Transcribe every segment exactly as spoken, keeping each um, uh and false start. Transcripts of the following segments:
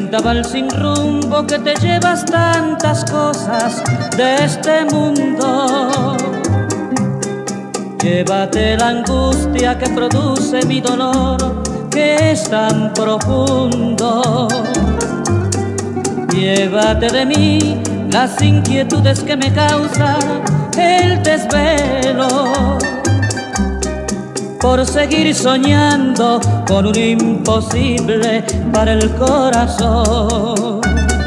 Vendaval sin rumbo que te llevas tantas cosas de este mundo. Llévate la angustia que produce mi dolor, que es tan profundo. Llévate de mí las inquietudes que me causa el desvelo, por seguir soñando con un imposible para el corazón.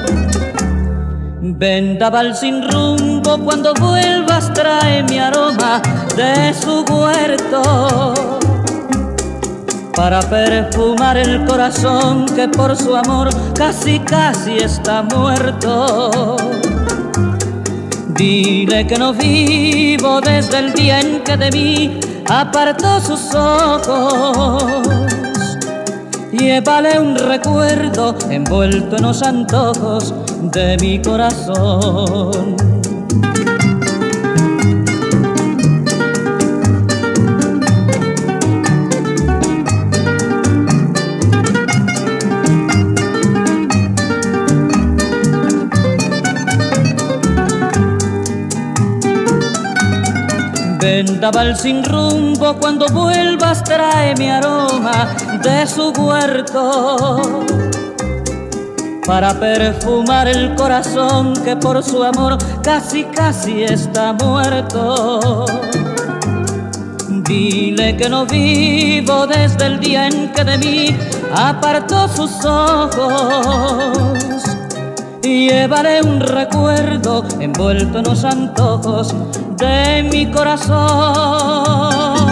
Vendaval sin rumbo, cuando vuelvas trae mi aroma de su huerto, para perfumar el corazón que por su amor casi casi está muerto. Dile que no vivo desde el día en que de mí apartó sus ojos. Llévale un recuerdo envuelto en los antojos de mi corazón. Vendaval sin rumbo, cuando vuelvas trae mi aroma de su huerto, para perfumar el corazón que por su amor casi casi está muerto. Dile que no vivo desde el día en que de mí apartó sus ojos. Llevaré un recuerdo envuelto en los antojos de mi corazón.